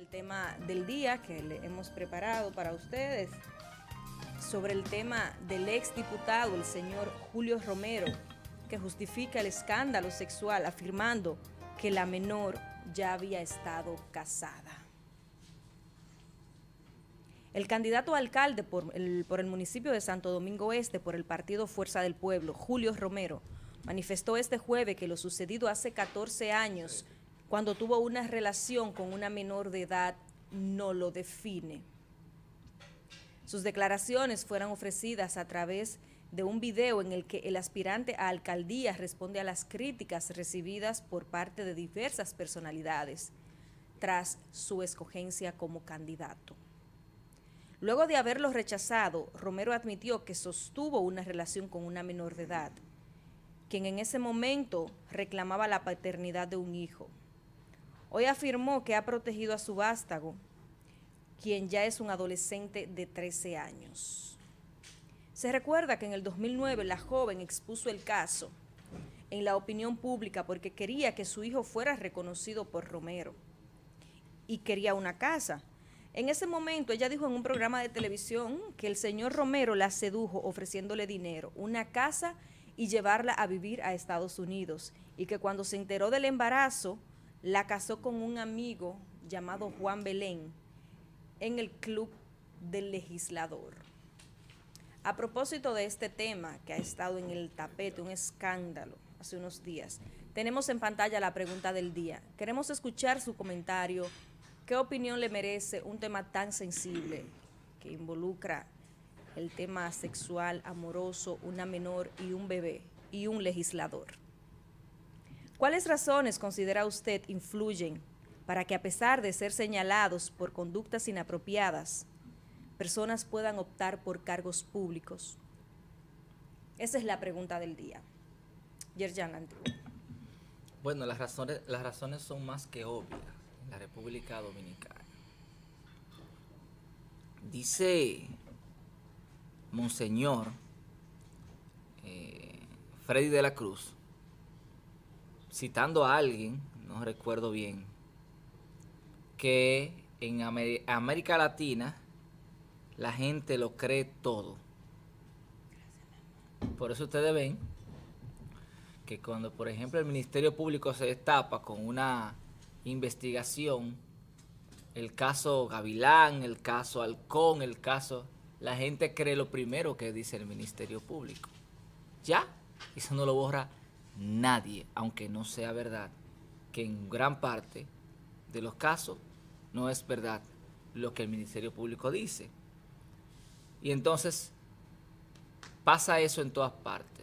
tema del día que le hemos preparado para ustedes sobre el tema del exdiputado, el señor Julio Romero, que justifica el escándalo sexual afirmando que la menor ya había estado casada. El candidato a alcalde por el municipio de Santo Domingo Este por el partido Fuerza del Pueblo, Julio Romero, manifestó este jueves que lo sucedido hace 14 años, cuando tuvo una relación con una menor de edad, no lo define. Sus declaraciones fueron ofrecidas a través de un video en el que el aspirante a alcaldía responde a las críticas recibidas por parte de diversas personalidades tras su escogencia como candidato. Luego de haberlo rechazado, Romero admitió que sostuvo una relación con una menor de edad, quien en ese momento reclamaba la paternidad de un hijo. Hoy afirmó que ha protegido a su vástago, quien ya es un adolescente de 13 años. Se recuerda que en el 2009 la joven expuso el caso en la opinión pública porque quería que su hijo fuera reconocido por Romero y quería una casa. En ese momento ella dijo en un programa de televisión que el señor Romero la sedujo ofreciéndole dinero, una casa y llevarla a vivir a Estados Unidos, y que cuando se enteró del embarazo la casó con un amigo llamado Juan Belén en el club del legislador. A propósito de este tema que ha estado en el tapete, un escándalo hace unos días, tenemos en pantalla la pregunta del día. Queremos escuchar su comentario. ¿Qué opinión le merece un tema tan sensible que involucra el tema sexual, amoroso, una menor y un bebé y un legislador? ¿Cuáles razones considera usted influyen para que, a pesar de ser señalados por conductas inapropiadas, personas puedan optar por cargos públicos? Esa es la pregunta del día. Yerjan Antiguo. Bueno, las razones son más que obvias en la República Dominicana. Dice Monseñor Freddy de la Cruz, citando a alguien, no recuerdo bien, que en América Latina la gente lo cree todo. Por eso ustedes ven que cuando, por ejemplo, el Ministerio Público se destapa con una investigación, el caso Gavilán, el caso Halcón, la gente cree lo primero que dice el Ministerio Público. Ya, eso no lo borra nadie, aunque no sea verdad, que en gran parte de los casos no es verdad lo que el Ministerio Público dice. Y entonces pasa eso en todas partes.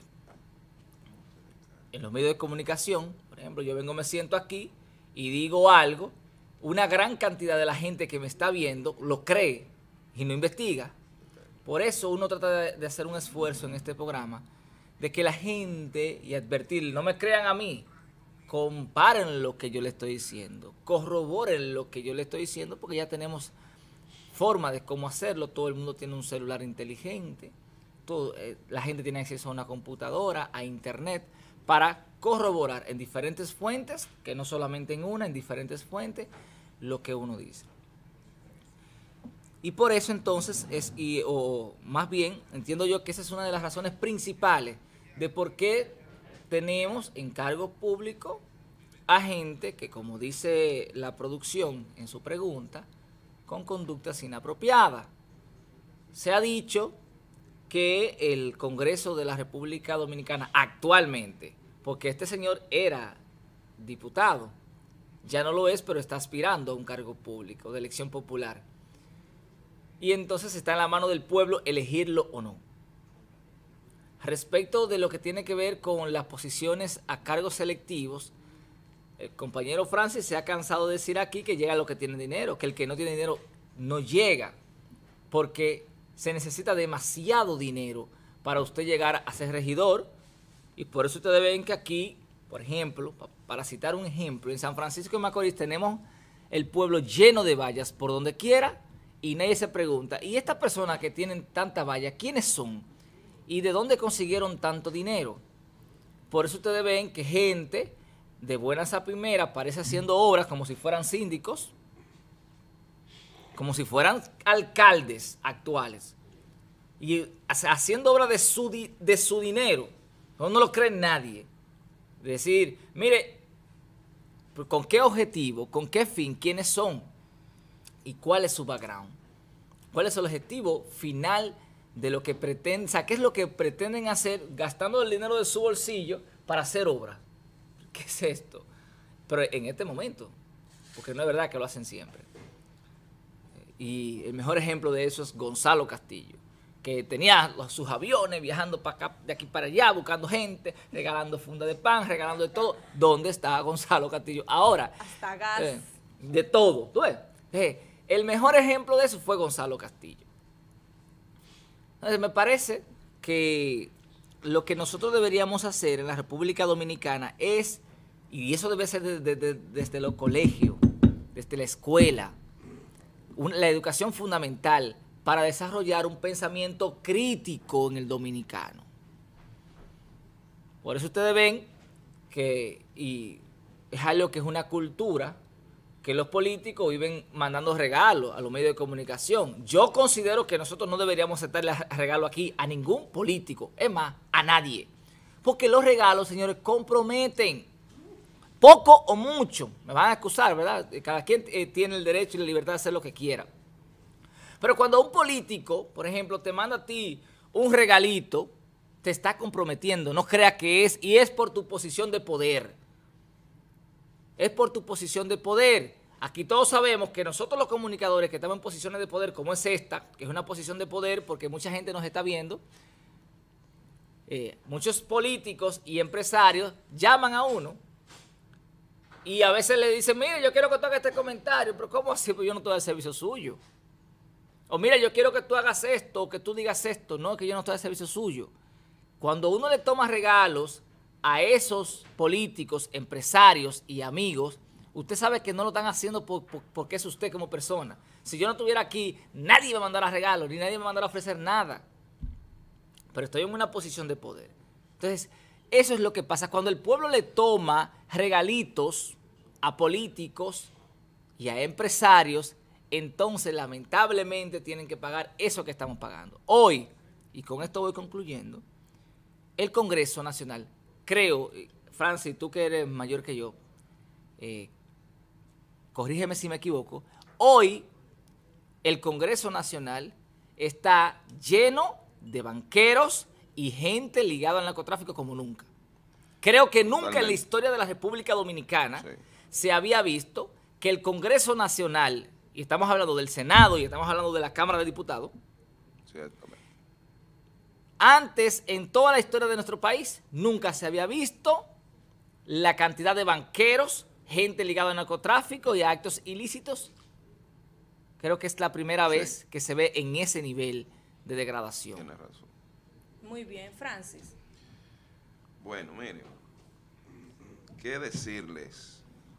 En los medios de comunicación, por ejemplo, yo vengo, me siento aquí y digo algo, una gran cantidad de la gente que me está viendo lo cree y no investiga. Por eso uno trata de hacer un esfuerzo en este programa de que la gente, y advertir, no me crean a mí, comparen lo que yo le estoy diciendo, corroboren lo que yo le estoy diciendo, porque ya tenemos forma de cómo hacerlo. Todo el mundo tiene un celular inteligente, la gente tiene acceso a una computadora, a internet, para corroborar en diferentes fuentes, que no solamente en una, en diferentes fuentes, lo que uno dice. Y por eso entonces, o más bien, entiendo yo que esa es una de las razones principales de por qué tenemos en cargo público a gente que, como dice la producción en su pregunta, con conductas inapropiadas. Se ha dicho que el Congreso de la República Dominicana actualmente, porque este señor era diputado, ya no lo es, pero está aspirando a un cargo público de elección popular, y entonces está en la mano del pueblo elegirlo o no. Respecto de lo que tiene que ver con las posiciones a cargos selectivos, el compañero Francis se ha cansado de decir aquí que llega lo que tiene dinero, que el que no tiene dinero no llega, porque se necesita demasiado dinero para usted llegar a ser regidor. Y por eso ustedes ven que aquí, por ejemplo, para citar un ejemplo, en San Francisco de Macorís tenemos el pueblo lleno de vallas por donde quiera, y nadie se pregunta, ¿y estas personas que tienen tanta valla, quiénes son? ¿Y de dónde consiguieron tanto dinero? Por eso ustedes ven que gente de buenas a primeras parece haciendo obras como si fueran síndicos, como si fueran alcaldes actuales, y haciendo obra de su dinero. No lo cree nadie. Decir, mire, ¿con qué objetivo, con qué fin, quiénes son y cuál es su background? ¿Cuál es el objetivo final de lo que pretenden? O sea, ¿qué es lo que pretenden hacer gastando el dinero de su bolsillo para hacer obra? ¿Qué es esto? Pero en este momento, porque no es verdad que lo hacen siempre. Y el mejor ejemplo de eso es Gonzalo Castillo, que tenía sus aviones viajando para acá, de aquí para allá, buscando gente, regalando funda de pan, regalando de todo. ¿Dónde está Gonzalo Castillo ahora? Hasta gas. De todo. ¿Tú ves? El mejor ejemplo de eso fue Gonzalo Castillo. Entonces, me parece que lo que nosotros deberíamos hacer en la República Dominicana es, y eso debe ser desde los colegios, desde la escuela, la educación fundamental para desarrollar un pensamiento crítico en el dominicano. Por eso ustedes ven que, y es algo que es una cultura, que los políticos viven mandando regalos a los medios de comunicación. Yo considero que nosotros no deberíamos aceptarle regalo aquí a ningún político, es más, a nadie. Porque los regalos, señores, comprometen. Poco o mucho, me van a excusar, ¿verdad? Cada quien tiene el derecho y la libertad de hacer lo que quiera. Pero cuando un político, por ejemplo, te manda a ti un regalito, te está comprometiendo, no creas que es, y es por tu posición de poder. Es por tu posición de poder. Aquí todos sabemos que nosotros los comunicadores que estamos en posiciones de poder, como es esta, que es una posición de poder porque mucha gente nos está viendo, muchos políticos y empresarios llaman a uno y a veces le dicen, mire, yo quiero que tú hagas este comentario, pero ¿cómo así? Pues yo no te doy el servicio suyo. O mira, yo quiero que tú hagas esto, o que tú digas esto. No, que yo no estoy al servicio suyo. Cuando uno le toma regalos a esos políticos, empresarios y amigos, usted sabe que no lo están haciendo porque es usted como persona. Si yo no estuviera aquí, nadie me mandará regalos, ni nadie me mandará a ofrecer nada. Pero estoy en una posición de poder. Entonces, eso es lo que pasa. Cuando el pueblo le toma regalitos a políticos y a empresarios, entonces lamentablemente tienen que pagar eso que estamos pagando. Hoy, y con esto voy concluyendo, el Congreso Nacional, creo, Francis, tú que eres mayor que yo, corrígeme si me equivoco, hoy el Congreso Nacional está lleno de banqueros y gente ligada al narcotráfico como nunca. Creo que nunca en la historia de la República Dominicana se había visto que el Congreso Nacional, y estamos hablando del Senado y estamos hablando de la Cámara de Diputados, antes en toda la historia de nuestro país nunca se había visto la cantidad de banqueros, gente ligada al narcotráfico y a actos ilícitos. Creo que es la primera vez que se ve en ese nivel de degradación. Tienes razón. Muy bien, Francis. Bueno, miren, ¿qué decirles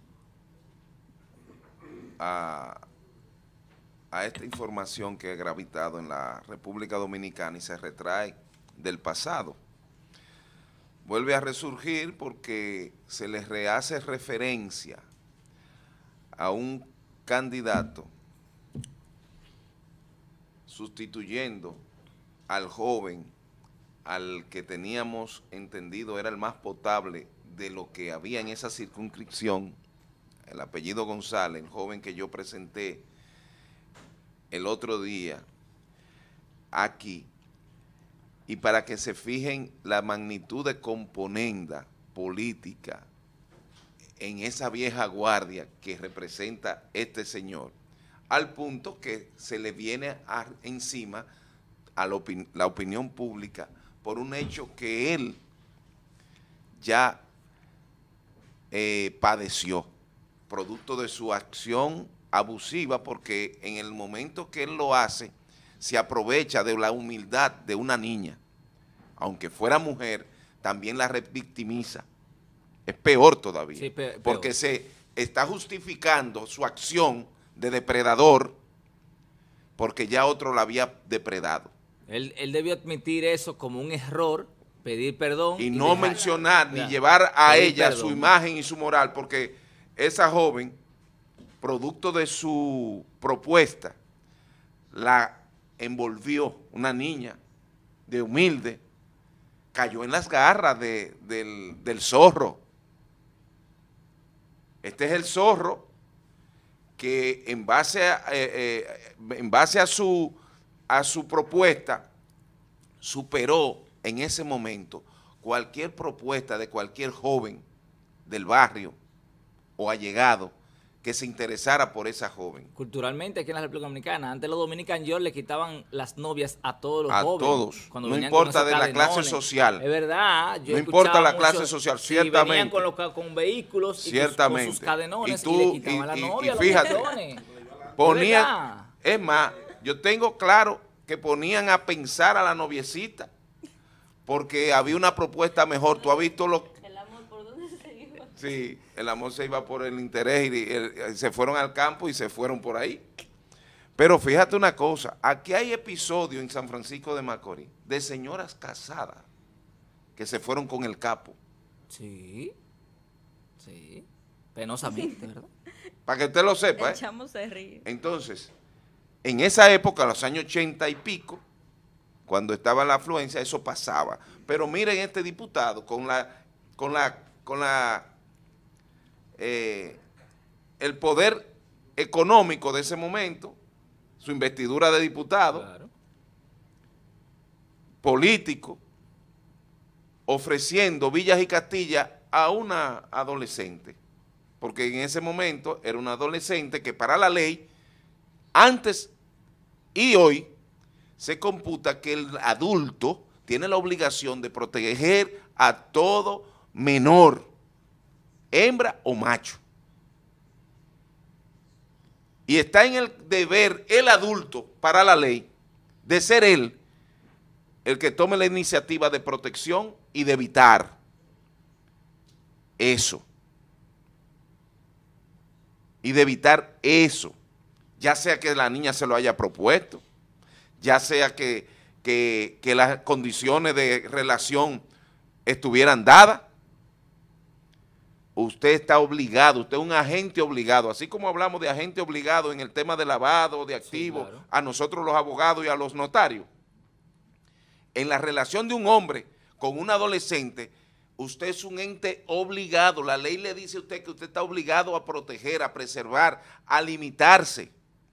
a esta información que ha gravitado en la República Dominicana y se retrae del pasado? Vuelve a resurgir porque se les rehace referencia a un candidato sustituyendo al joven, al que teníamos entendido era el más potable de lo que había en esa circunscripción, el apellido González, el joven que yo presenté el otro día aquí, y para que se fijen la magnitud de componenda política en esa vieja guardia que representa este señor, al punto que se le viene encima a la opinión pública por un hecho que él ya padeció, producto de su acción abusiva, porque en el momento que él lo hace, se aprovecha de la humildad de una niña, aunque fuera mujer, también la revictimiza. Es peor todavía, sí, porque se está justificando su acción de depredador porque ya otro la había depredado. Él debió admitir eso como un error, pedir perdón. Y no mencionar ni llevar a ella su imagen y su moral, porque esa joven, producto de su propuesta la envolvió, una niña de humilde, cayó en las garras del zorro. Este es el zorro que en base a su propuesta superó en ese momento cualquier propuesta de cualquier joven del barrio o allegado que se interesara por esa joven. Culturalmente aquí en la República Dominicana, antes los dominicanos le quitaban las novias a todos los jóvenes. A todos, no importa de la clase social. Es verdad. No importa la clase social, ciertamente. Venían con vehículos ciertamente. Y con sus cadenones y le quitaban la novia. Y fíjate, ponían, es más, yo tengo claro que ponían a pensar a la noviecita porque había una propuesta mejor. ¿Tú has visto los... ¿El amor por dónde se iba? Sí, el amor se iba por el interés y se fueron al campo y se fueron por ahí. Pero fíjate una cosa, aquí hay episodios en San Francisco de Macorís de señoras casadas que se fueron con el capo. Sí, penosamente, ¿verdad? Para que usted lo sepa, El chamo se ríe. Entonces, en esa época, los años 80 y pico, cuando estaba la afluencia, eso pasaba. Pero miren este diputado el poder económico de ese momento, su investidura de diputado, Claro. político, ofreciendo villas y castillas a una adolescente, porque en ese momento era una adolescente que para la ley, antes y hoy, se computa que el adulto tiene la obligación de proteger a todo menor, hembra o macho. Y está en el deber el adulto para la ley de ser él el que tome la iniciativa de protección y de evitar eso. Y de evitar eso, ya sea que la niña se lo haya propuesto, ya sea que las condiciones de relación estuvieran dadas. Usted está obligado, usted es un agente obligado, así como hablamos de agente obligado en el tema de lavado de activos, sí, claro, a nosotros los abogados y a los notarios. En la relación de un hombre con un adolescente, usted es un ente obligado. La ley le dice a usted que usted está obligado a proteger, a preservar, a limitarse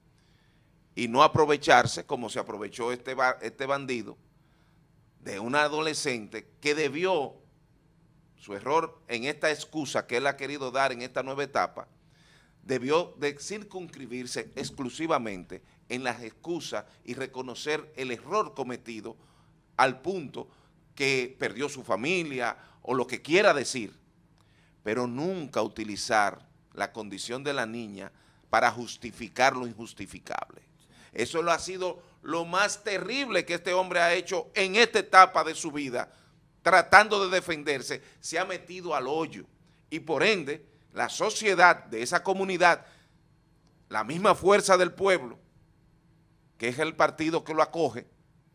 y no aprovecharse como se aprovechó este bandido de una adolescente que debió, su error en esta excusa que él ha querido dar en esta nueva etapa, debió de circunscribirse exclusivamente en las excusas y reconocer el error cometido al punto que perdió su familia o lo que quiera decir, pero nunca utilizar la condición de la niña para justificar lo injustificable. Eso ha sido lo más terrible que este hombre ha hecho en esta etapa de su vida, tratando de defenderse, se ha metido al hoyo y por ende la sociedad de esa comunidad, la misma fuerza del pueblo, que es el partido que lo acoge,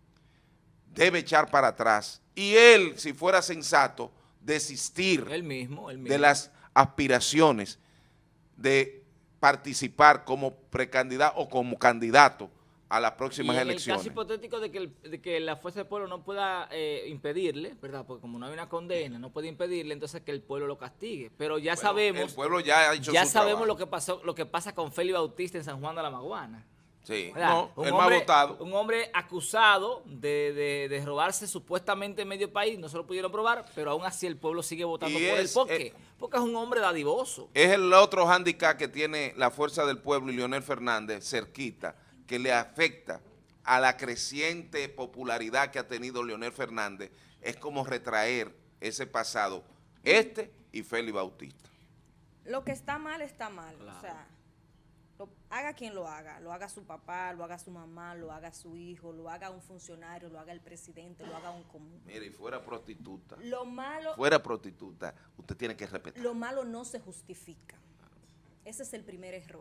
debe echar para atrás y él, si fuera sensato, desistir Él mismo. de las aspiraciones de participar como precandidato o como candidato a las próximas elecciones. En el caso hipotético de que la fuerza del pueblo no pueda impedirle, ¿verdad? Porque como no hay una condena, no puede impedirle, entonces que el pueblo lo castigue. Pero ya sabemos, el pueblo ya ha hecho ya su sabemos trabajo. lo que pasa con Félix Bautista en San Juan de la Maguana. Sí, no, el más votado. Un hombre acusado de robarse supuestamente medio país, no se lo pudieron probar, pero aún así el pueblo sigue votando por él. ¿Por qué? Porque es un hombre dadivoso. Es el otro hándicap que tiene la fuerza del pueblo y Leonel Fernández cerquita, que le afecta a la creciente popularidad que ha tenido Leonel Fernández, es como retraer ese pasado, y Félix Bautista. Lo que está mal, claro. O sea, haga quien lo haga su papá, lo haga su mamá, lo haga su hijo, lo haga un funcionario, lo haga el presidente, lo haga un común. Mire, y fuera prostituta. Lo malo... Fuera prostituta, usted tiene que respetar. Lo malo no se justifica. Ese es el primer error.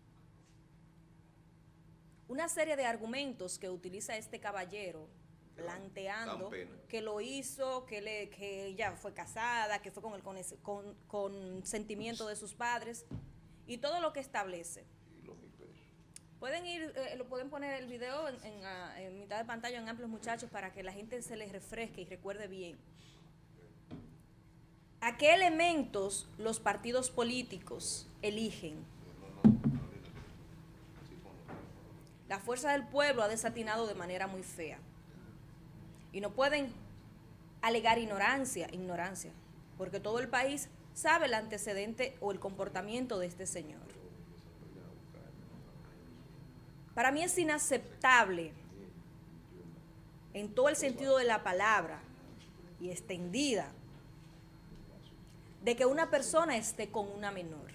Una serie de argumentos que utiliza este caballero planteando que lo hizo, que ella fue casada, que fue con el consentimiento de sus padres y todo lo que establece. Pues Pueden ir, lo pueden poner el video en mitad de pantalla en amplios, muchachos, para que la gente se les refresque y recuerde bien. ¿A qué elementos los partidos políticos eligen? La fuerza del pueblo ha desatinado de manera muy fea. Y no pueden alegar ignorancia, porque todo el país sabe el antecedente o el comportamiento de este señor. Para mí es inaceptable, en todo el sentido de la palabra y extendida, de que una persona esté con una menor.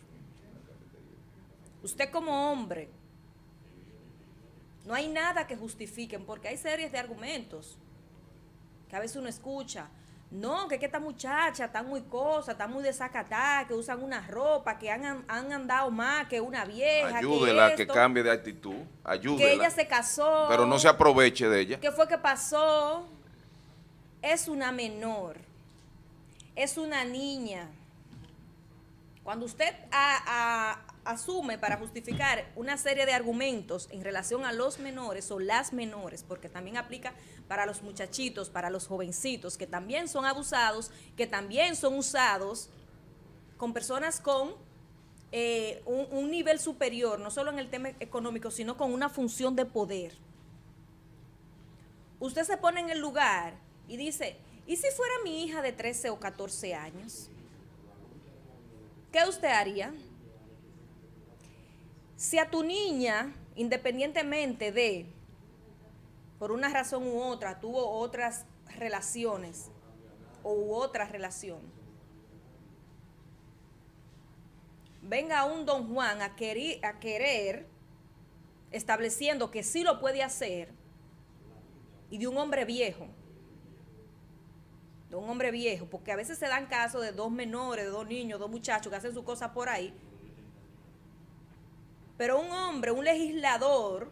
Usted como hombre, no hay nada que justifiquen, porque hay series de argumentos que a veces uno escucha. No, que esta muchacha está muy cosa, está muy desacatada, que usan una ropa, que han andado más que una vieja. Ayúdela que cambie de actitud, ayúdela. Que ella se casó. Pero no se aproveche de ella. ¿Qué fue que pasó? Es una menor, es una niña. Cuando usted asume para justificar una serie de argumentos en relación a los menores o las menores, porque también aplica para los muchachitos, para los jovencitos, que también son abusados, que también son usados con personas con un nivel superior, no solo en el tema económico, sino con una función de poder. Usted se pone en el lugar y dice, ¿y si fuera mi hija de 13 o 14 años? ¿Qué usted haría? Si a tu niña, independientemente de, por una razón u otra, tuvo otras relaciones u otra relación, venga un don Juan a querer, estableciendo que sí lo puede hacer, y de un hombre viejo, porque a veces se dan casos de dos menores, de dos niños, dos muchachos que hacen sus cosas por ahí, pero un hombre, un legislador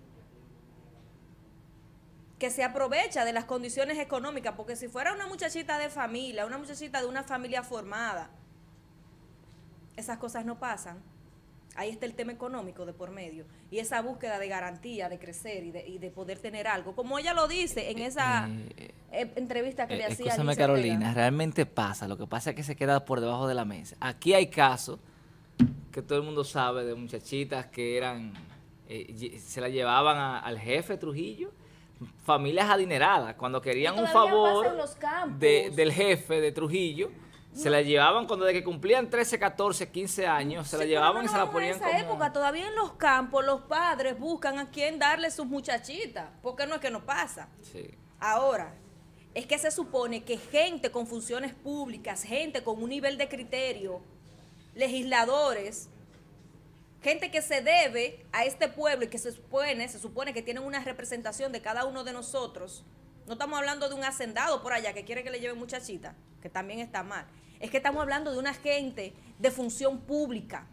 que se aprovecha de las condiciones económicas, porque si fuera una muchachita de familia, una muchachita de una familia formada, esas cosas no pasan. Ahí está el tema económico de por medio y esa búsqueda de garantía, de crecer y de poder tener algo, como ella lo dice en esa entrevista que le hacía. Escúchame, Carolina, realmente pasa. Lo que pasa es que se queda por debajo de la mesa. Aquí hay casos que todo el mundo sabe de muchachitas que eran, se la llevaban al jefe Trujillo, familias adineradas, cuando querían un favor del jefe de Trujillo. Se la llevaban cuando de que cumplían 13, 14, 15 años, se la llevaban y se la ponían como... En esa época todavía en los campos los padres buscan a quién darle sus muchachitas, porque no es que no pasa. Sí. Ahora, es que se supone que gente con funciones públicas, gente con un nivel de criterio, legisladores, gente que se debe a este pueblo y que se supone que tienen una representación de cada uno de nosotros. No estamos hablando de un hacendado por allá que quiere que le lleven muchachita, que también está mal. Es que estamos hablando de una gente de función pública.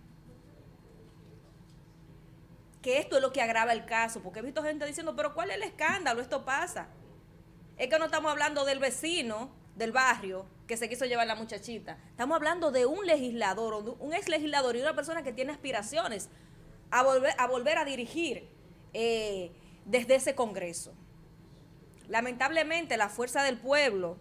Que esto es lo que agrava el caso, porque he visto gente diciendo, pero ¿cuál es el escándalo? Esto pasa. Es que no estamos hablando del vecino del barrio que se quiso llevar la muchachita. Estamos hablando de un legislador, un ex legislador y una persona que tiene aspiraciones a volver a dirigir desde ese Congreso. Lamentablemente, la fuerza del pueblo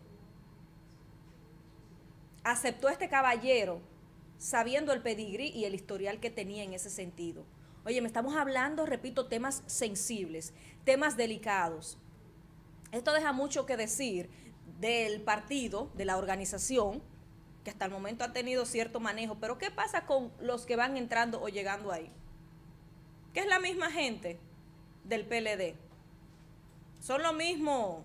aceptó a este caballero sabiendo el pedigrí y el historial que tenía en ese sentido. Oye, me estamos hablando, repito, temas sensibles, temas delicados. Esto deja mucho que decir del partido, de la organización, que hasta el momento ha tenido cierto manejo. Pero ¿qué pasa con los que van entrando o llegando ahí? Que es la misma gente del PLD. Son lo mismo,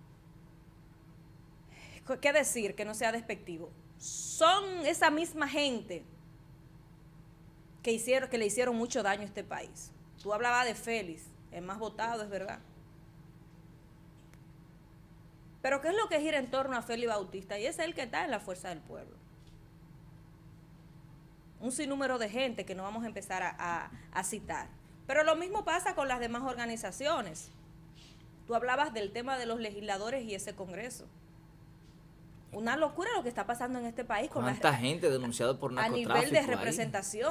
¿qué decir? Que no sea despectivo. Son esa misma gente que le hicieron mucho daño a este país. Tú hablabas de Félix, el más votado, es verdad. Pero ¿qué es lo que gira en torno a Félix Bautista? Y es el que está en la fuerza del pueblo. Un sinnúmero de gente que no vamos a empezar a citar. Pero lo mismo pasa con las demás organizaciones. Tú hablabas del tema de los legisladores y ese Congreso. Una locura lo que está pasando en este país. ¿Cuánta gente denunciada por narcotráfico a nivel de representación.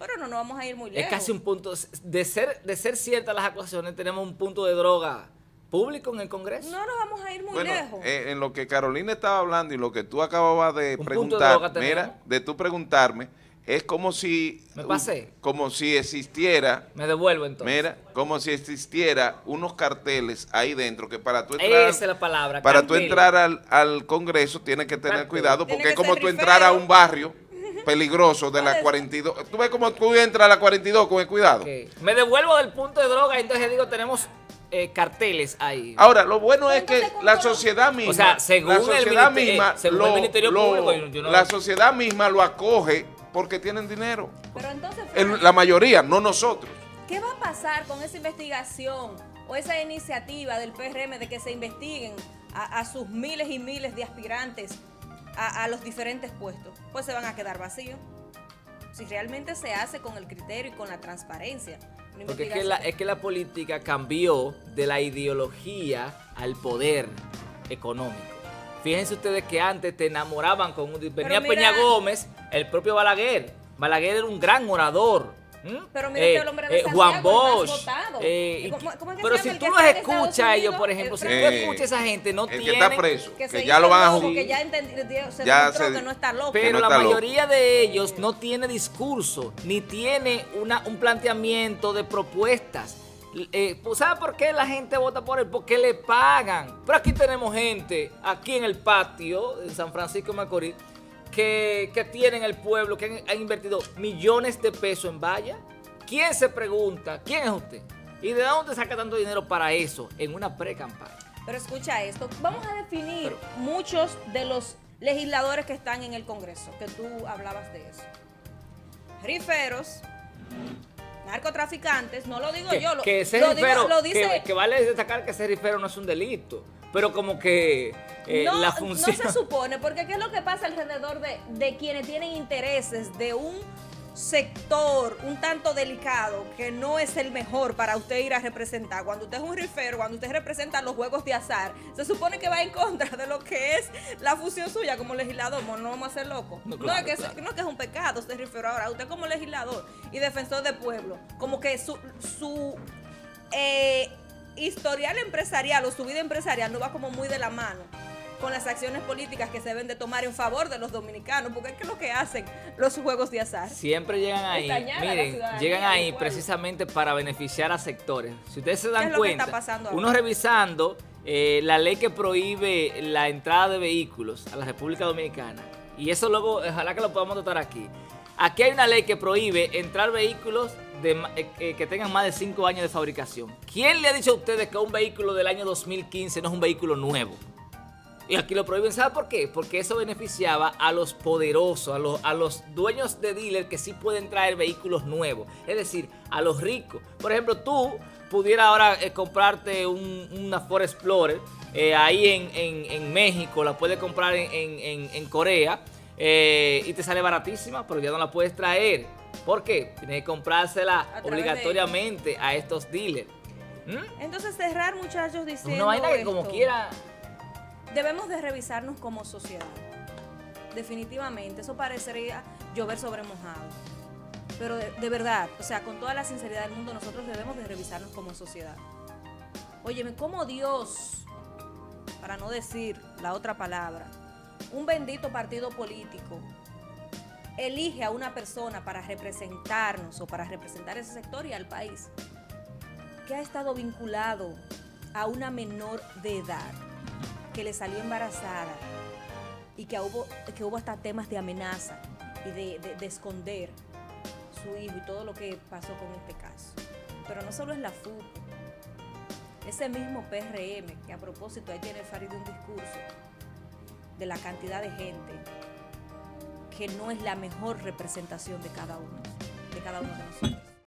Pero no nos vamos a ir muy Es lejos. casi un punto, de ser ciertas las acusaciones, tenemos un punto de droga público en el Congreso. No nos vamos a ir muy Bueno, lejos. en lo que Carolina estaba hablando y lo que tú acababas de Un punto de preguntar, droga tenemos. mira, de tú preguntarme, es como si... Me pasé. Como si existiera... Me devuelvo entonces. Mira, como si existiera unos carteles ahí dentro que para tú entrar, Esa es la palabra. para cartel. tú entrar al Congreso tienes que tener Cartel. cuidado Tiene porque es que como ser tú rifero. entrar a un barrio peligroso de la 42. Tú ves como tú entras a la 42 con el cuidado. Ok. Me devuelvo del punto de droga, entonces digo, tenemos carteles ahí. Ahora, lo bueno es que Entonces, ¿cómo la no? sociedad misma, O sea, según la el sociedad ministerio- misma, según el Ministerio Público, yo no- la sociedad misma lo acoge porque tienen dinero. Pero entonces, La mayoría, no nosotros. ¿qué va a pasar con esa investigación o esa iniciativa del PRM de que se investiguen a sus miles y miles de aspirantes a los diferentes puestos? Pues se van a quedar vacíos. Si realmente se hace con el criterio y con la transparencia. Una Porque investigación. es que la política cambió de la ideología al poder económico. Fíjense ustedes que antes te enamoraban con venía mira- Peña Gómez, el propio Balaguer. Balaguer era un gran orador. Pero mira que el hombre de Santiago, Juan el más Bosch. votado. ¿Cómo es que Pero se si llama el tú que los está en escuchas Estados a ellos, Unidos? por ejemplo, si tú Eh, escuchas a esa gente, no el que tienen... está preso, Que que se ya hizo lo van a loco, juzgar. que ya se Ya demostró se- que no está loco. Pero no la está loco. mayoría de ellos no tiene discurso, ni tiene un planteamiento de propuestas. ¿Sabe por qué la gente vota por él? Porque le pagan. Pero aquí tenemos gente, aquí en el patio, en San Francisco de Macorís, que tienen el pueblo, que han invertido millones de pesos en vallas. ¿Quién se pregunta? ¿Quién es usted? ¿Y de dónde saca tanto dinero para eso en una pre-campaña? Pero escucha esto, vamos a definir muchos de los legisladores que están en el Congreso, que tú hablabas de eso. Riferos, narcotraficantes, no lo digo yo, Que ese lo digo- rifero, lo dice... que vale destacar que ese rifero no es un delito, pero como que la función... No se supone, porque ¿qué es lo que pasa alrededor de quienes tienen intereses de un sector un tanto delicado que no es el mejor para usted ir a representar? Cuando usted es un rifero, cuando usted representa los juegos de azar, se supone que va en contra de lo que es la función suya como legislador. No vamos a ser locos. No, No, claro, es que claro. no es que es un pecado ser rifero. Ahora, usted como legislador y defensor del pueblo, como que su historial empresarial o su vida empresarial no va como muy de la mano con las acciones políticas que se deben de tomar en favor de los dominicanos, porque es que lo que hacen los juegos de azar. Siempre llegan ahí, dañar a la miren, ciudadanía llegan del ahí pueblo. precisamente para beneficiar a sectores. Si ustedes se dan es lo que cuenta, está pasando ahora? uno revisando la ley que prohíbe la entrada de vehículos a la República Dominicana, y eso luego, ojalá que lo podamos tratar aquí. Aquí hay una ley que prohíbe entrar vehículos que tengan más de 5 años de fabricación. ¿Quién le ha dicho a ustedes que un vehículo del año 2015 no es un vehículo nuevo? Y aquí lo prohíben, ¿sabe por qué? Porque eso beneficiaba a los poderosos, a los dueños de dealer que sí pueden traer vehículos nuevos. Es decir, a los ricos. Por ejemplo, tú pudieras ahora comprarte una Ford Explorer ahí en México, la puedes comprar en Corea y te sale baratísima, pero ya no la puedes traer. ¿Por qué? Tienes que comprársela través de obligatoriamente a estos dealers. Entonces cerrar, muchachos, diciendo Una vaina que como esto, quiera... debemos de revisarnos como sociedad. Definitivamente, eso parecería llover sobre mojado. Pero de verdad, o sea, con toda la sinceridad del mundo, nosotros debemos de revisarnos como sociedad. Óyeme, ¿cómo Dios, para no decir la otra palabra, un bendito partido político elige a una persona para representarnos o para representar ese sector y al país, que ha estado vinculado a una menor de edad, que le salió embarazada y que hubo hasta temas de amenaza y de esconder su hijo y todo lo que pasó con este caso? Pero no solo es la FUP, ese mismo PRM, que a propósito ahí tiene Farid un discurso de la cantidad de gente que no es la mejor representación de cada uno de nosotros.